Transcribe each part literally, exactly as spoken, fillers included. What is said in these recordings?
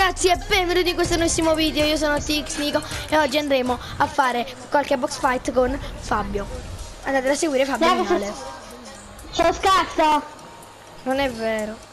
ragazzi e benvenuti in questo nuovissimo video. Io sono T X Nico e oggi andremo a fare qualche box fight con Fabio. Andate a seguire Fabio al canale. Sono scazzo. Non è vero.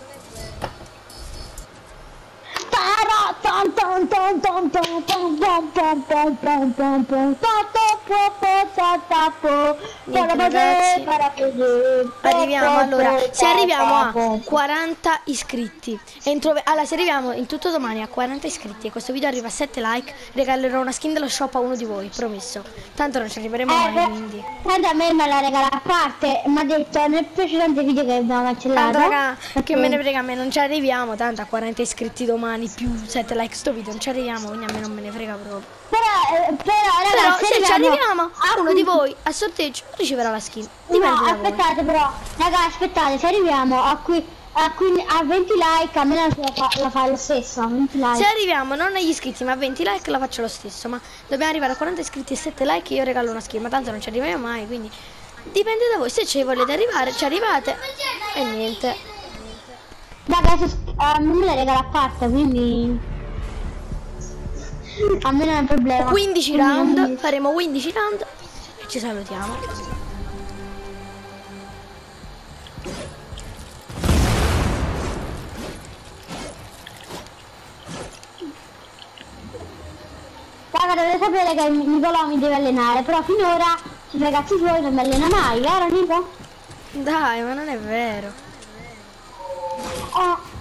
Niente, ragazzi, arriviamo allora se arriviamo a quaranta iscritti entro, allora se arriviamo in tutto domani a quaranta iscritti e questo video arriva a sette like, regalerò una skin dello shop a uno di voi, promesso. Tanto non ci arriveremo eh, mai, quindi tanto a me me la regala a parte. Mi ha detto mi è piaciuto tanto i video che abbiamo cancellato. Tanto raga, che me ne frega, a me non ci arriviamo. Tanto a quaranta iscritti domani più sette like sto video non ci arriviamo, quindi a me non me ne frega proprio. Però, eh, però, però ragazzi, se ci arriviamo a uno di voi voi a sorteggio riceverà la skin. No, Dipende da aspettate voi. però, raga, aspettate, se arriviamo a qui a, qui, a venti like a me la, fa, la fa lo stesso, a venti like. Se arriviamo non agli iscritti ma a venti like la faccio lo stesso, ma dobbiamo arrivare a quaranta iscritti e sette like e io regalo una skin, ma tanto non ci arriviamo mai, quindi dipende da voi, se ci volete arrivare ci arrivate e niente. Raga, se, a me la regala a parte, quindi a me non è un problema. quindici round, faremo quindici round e ci salutiamo. Raga, dovete sapere che Nicolò mi deve allenare, però finora i ragazzi suoi non mi allena mai, vero Nico? Dai, ma non è vero. Oh.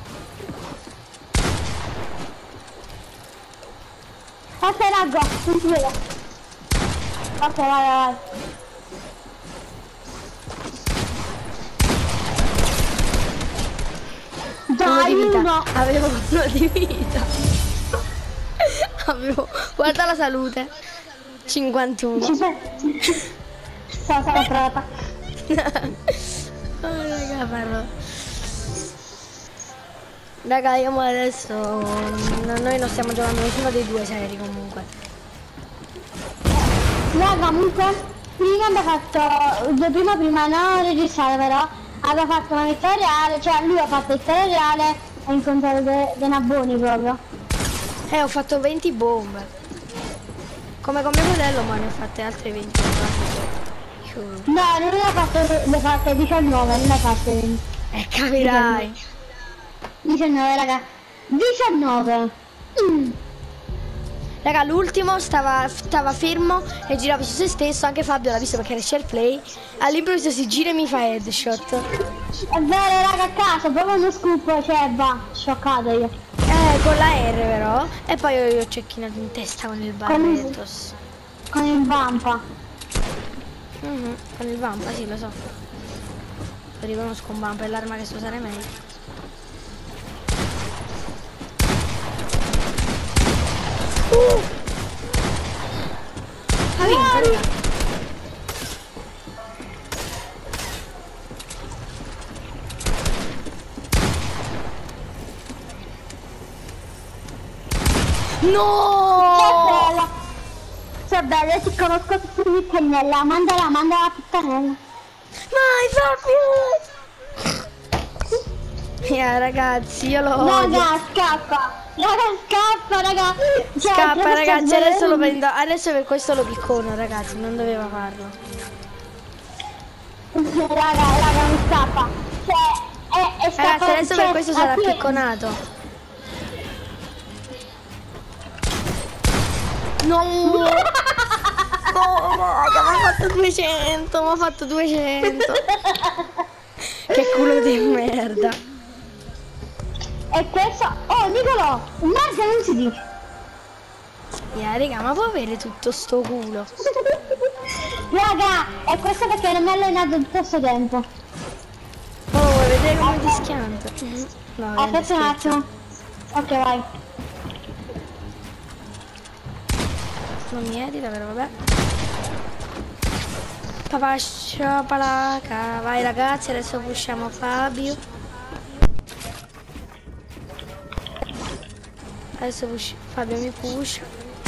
Ok raga, non si vede. Ok, vai vai. Dai, uno di vita. uno. Avevo uno di vita. Avevo, guarda la salute. cinquantuno. Sono stata pronta. Oh raga, parlo. Raga, io mo adesso no, noi non stiamo giocando nessuno dei due seri comunque. Raga, comunque prima abbiamo fatto prima prima no registrare, però aveva fatto una vittoria reale, cioè lui ha fatto vittoria reale e incontrato dei de naboni proprio. Eh, ho fatto venti bombe. Come con mio modello, ma ne ho fatte altre venti. No, non ne ha fatte, ne ha fatte diciannove, non ne ha fatte venti. Eh, capirai. diciannove raga, diciannove. Mm. Raga, l'ultimo stava, stava fermo e girava su se stesso, anche Fabio l'ha visto perché era share play. All'improvviso si gira e mi fa headshot. È vero raga, a caso, proprio uno scoop, cioè va, scioccato io. Eh, con la R però. E poi io, io ho cecchinato in testa con il Barretos. Con il vampa. Mm -hmm, con il vampa, sì, lo so. Lo riconosco un vampa, è l'arma che so usare meglio. Uh! Ha vinto, raga. No! Sei bella, io ti conosco tutti di pennella, mandala, mandala a puttanella. Vai Fabio! Yeah, ragazzi, io lo odio. Raga, scappa! Raga, scappa, raga! Cioè, scappa, ragazzi, adesso lo prendo. Adesso per questo lo piccono, ragazzi, non doveva farlo. Raga, raga, non scappa. Cioè, è, è scappa. Ragazzi, adesso cioè, per questo sarà qui... picconato. No! No, raga, mi ha fatto duecento, mi ha fatto duecento. Che culo di merda. E questo... Oh, Nicolò, merda non si dice. Yeah, raga, ma può avere tutto sto culo? Raga, è questo perché non mi ha allenato tutto questo tempo. Oh, vuoi vedere come ti schianta? No, aspetta un attimo. Ok, vai. Non mi edita, però vabbè. Papascia palaca. Vai ragazzi, adesso pushiamo Fabio. Adesso push... Fabio mi push.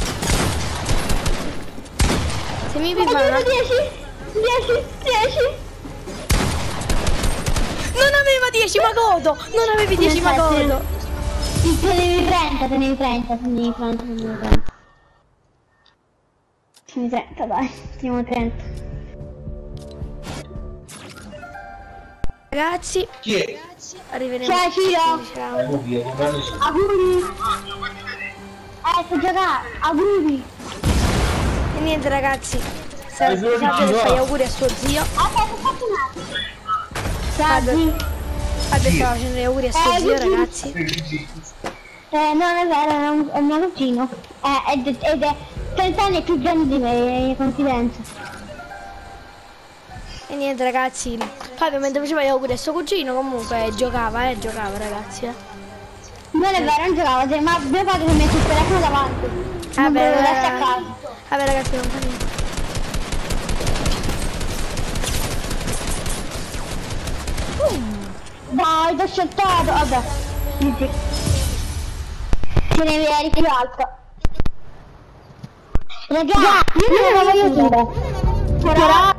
Se mi pipano... dieci, dieci, dieci. Non aveva dieci, ma godo! Non avevi dieci, ma godo! Tenevi trenta, tenevi trenta, tenevi trenta, tenevi trenta. Tenevi trenta, dai, teniamo trenta. Ragazzi, Chi è? arriveremo. Ciao Ciro. Ciao. Auguri. Eh, sto giocando, auguri. E niente ragazzi, Fabio che fa gli auguri a suo zio. Aspetta, aspetta un attimo. Salve. Fabio stava facendo gli auguri a suo Eh, zio cugino. ragazzi. Eh, non è vero, è un, è un mio cugino. Eh, ed, ed è trenta anni più grande di me, confidenza. E niente ragazzi, Fabio mentre faceva gli auguri a suo cugino comunque giocava, eh, giocava ragazzi, eh. Non è vero, non giocavo, cioè, ma mio padre mi ha messo il telefono davanti. Non Vabbè, volevo darsi a eh, casa. vabbè ragazzi, non fa niente. Dai, ti ho sceltato, vabbè. Dici. Ce ne eri più alto. Raga, io non lo voglio dire. Però...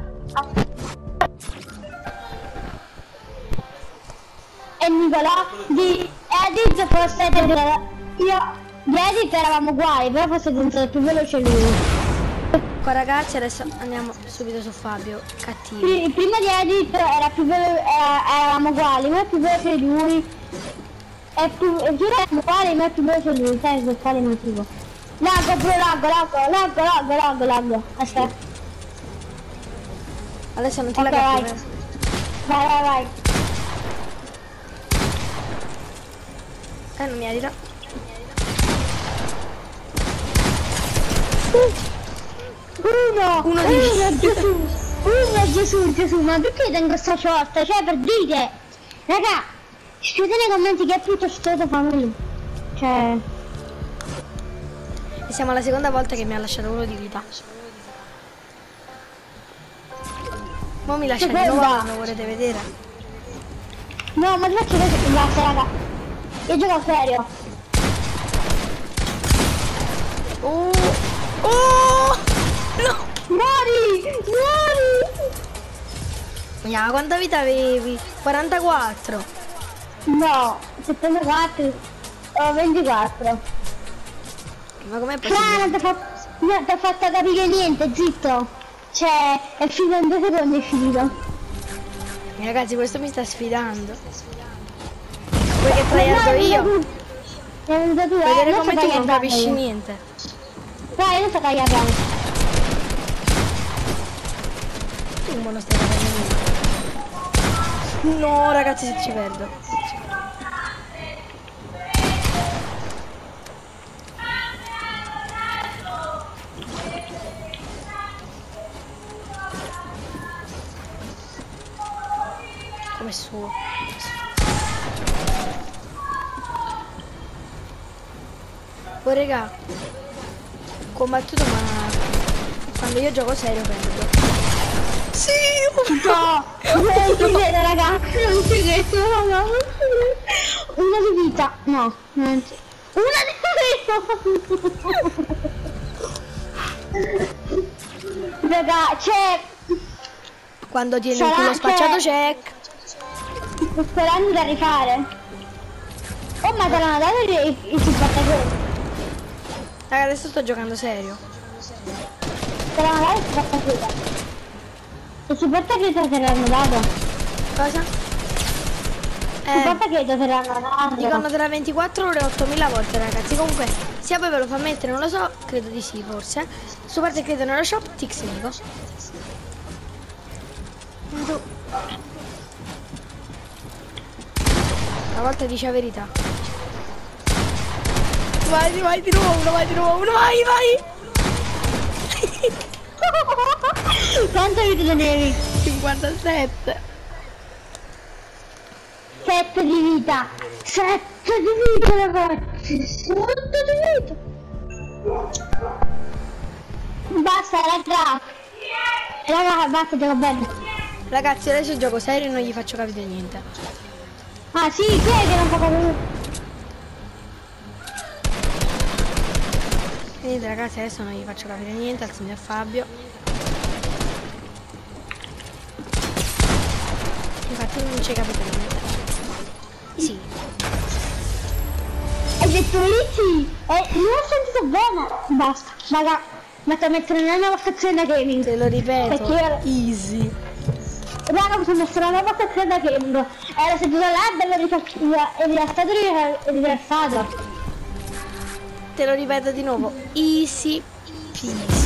E Nicolò di Edith forse io di Edith eravamo uguali, però forse è diventato più veloce lui. Ecco ragazzi, adesso andiamo subito su Fabio, cattivo. Pri- Prima di Edith era più veloce, era, eravamo uguali, ma è più veloce di lui. È più, è più eravamo uguali, ma è più veloce di lui, sai per quale motivo? Lago, bro, lago, lago, lago, lago, lago, lago. Aspetta. Adesso non ti Ok, la vai. capo, Vai, vai, vai. eh non mi aiuta. Uno, Uno di- uno Gesù, uno Gesù, Gesù, ma perché tengo sta ciotta? Cioè per dire, raga, scrivete nei commenti che è più tostato fammi. Cioè, E siamo alla seconda volta che mi ha lasciato uno di vita. Mo mi lascia di nuovo, Seconda. lo volete vedere? no, ma ti faccio vedere che basta, raga. Io gioco serio. Oh! Oh! No! Muori, muori. Vediamo, quanta vita avevi? quarantaquattro. No, settantaquattro, oh, ventiquattro. Ma com'è Ah, possibile? non ti ho fatto, non ti ho fatto capire niente, zitto. Cioè, è finito in due secondi, è finito. Ragazzi, questo mi sta sfidando. Vuoi che tryhardo io? È venuto tu, eh, Vedere non come so tu non tagliare capisci io. niente. Dai, non so tagliare piano. Tu non stai facendo niente. No, ragazzi, se ci perdo. Come suo. Oh raga, combattuto ma quando io gioco serio perdo. Sì! No, non ci credo ragazzi, non ci credo, no, no, non ci credo. Una di vita, no, non ci... Una di vita! Raga, c'è... Quando tieni il Sarà culo che- spacciato check. Sto sperando da rifare. Oh, ma te l'hanno dato il, il supportatore. Raga, adesso sto giocando serio. Te l'hanno dato il supportatore. Il supportatore te l'hanno dato. Cosa? Il Eh, supportatore te l'hanno dato. dicono tra ventiquattro ore e ottomila volte ragazzi. Comunque, sia poi ve lo fa mettere, non lo so, credo di sì forse. Su parte credo nello shop, Tix Nico. Una volta dice la verità. Vai, vai di nuovo uno, vai di nuovo uno, vai, vai! Quante vite tenevi? cinquantasette. Sette di vita. Sette di vita ragazzi. Sette di vita. Basta raga. Raga, basta, gioco bene. Ragazzi, adesso gioco serio e non gli faccio capire niente. Ah sì, chi è che non fa capire? Vedete ragazzi, adesso non gli faccio capire niente al signor Fabio. Infatti non ci capite niente. Sì. detto easy. Eh, non ho sentito bene. Basta. Raga, metto a mettere nella nuova stazione da gaming. Te lo ripeto. Perché Easy. raga, mi sono messo la nuova stazione da gaming. Era seduta là e bello rilassato e rilassato. Te lo ripeto di nuovo. Easy peasy.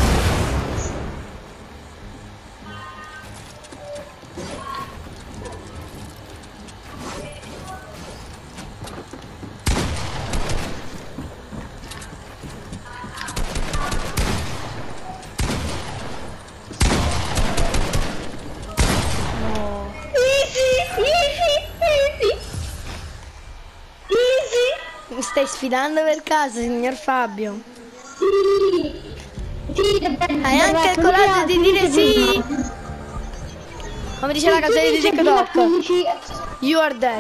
Mi stai sfidando per caso, signor Fabio? Sì, sì, Hai anche il coraggio di dire sì? Come dice la canzone di TikTok. You are dead.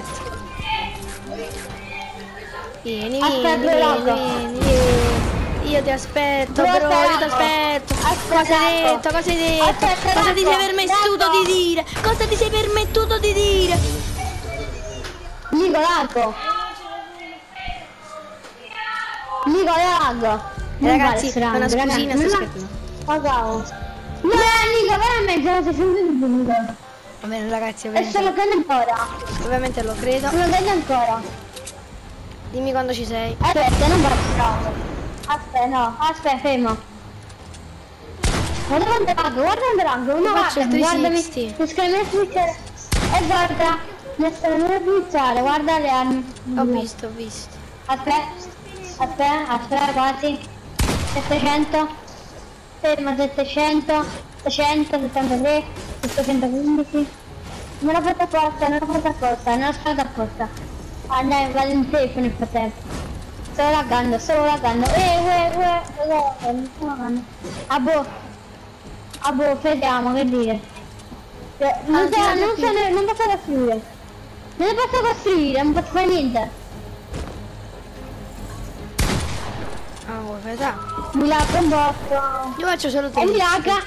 Vieni, vieni, vieni, vieni, vieni. Io ti aspetto, bro, io ti aspetto. Cosa hai detto? Cosa hai detto? Cosa ti sei permettuto di dire? Cosa ti sei permettuto di dire? Nico, largo. Nico, largo. Ragazzi, è una scusina, sto scherzando. Pagavo. No, Nico, veramente non sei sempre venuto. Va bene, ragazzi, E ovviamente, se lo prendo ancora. ovviamente lo credo. Se lo prendo ancora. Dimmi quando ci sei. Aspetta, non parlo. Aspetta, no, aspetta, fermo. Guarda quanto largo, guarda quanto largo. No, faccio il guarda, guardami. trecentosessanta. Mi scrive a switchare. E guarda, mi scrive a switchare, guarda le armi. Ho visto, ho visto. Aspetta, aspetta, aspetta, quasi. settecento. Fermo, settecento. settecento, settantatré, settecentoquindici. Non l'ho fatto apposta, non l'ho fatto apposta, non l'ho fatto apposta. Ah, dai, vado in safe nel frattempo. Sto laggando, sto laggando. Eh, uè, uè, uè, non sto laggando. Ah, boh. Ah, boh, vediamo, che dire. Eh, Non, so, non, so, non posso costruire. Non posso costruire, non posso fare niente. Ah, vuoi fare? Mi lagga un botto. Io faccio solo E mi tre. lagga.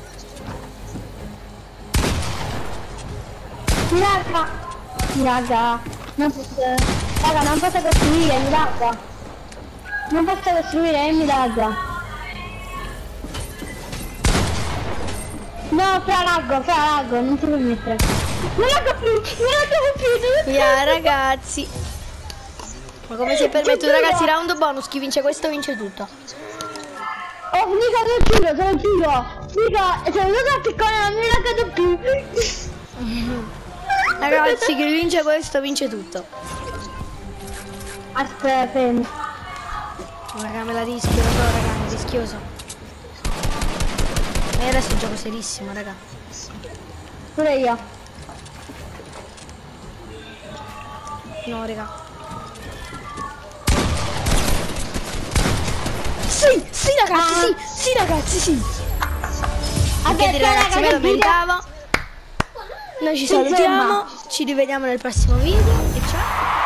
Mi lagga. Mi lagga. Non posso. Raga, non posso costruire, mi lagga. Non posso costruire e mi lagga. No, fra laggo, fra laggo, non ti permettere. Non laggo più, non laggo più. Via, ragazzi. Ma come si è permettuto, ragazzi? Round bonus, chi vince questo vince tutto. Oh, mica te lo giuro, te lo giuro. Mica, se non so che cosa non mi laggato più. Ragazzi, chi vince questo vince tutto. Aspetta, fermo. Raga, me la rischio, lo so, raga, è rischioso. E adesso gioco serissimo, raga. Pure io. No, raga. Sì, sì ragazzi, sì, sì ragazzi, sì. Vabbè, Quindi ragazzi, me lo meritavo. Noi ci salutiamo, ci rivediamo nel prossimo video e ciao.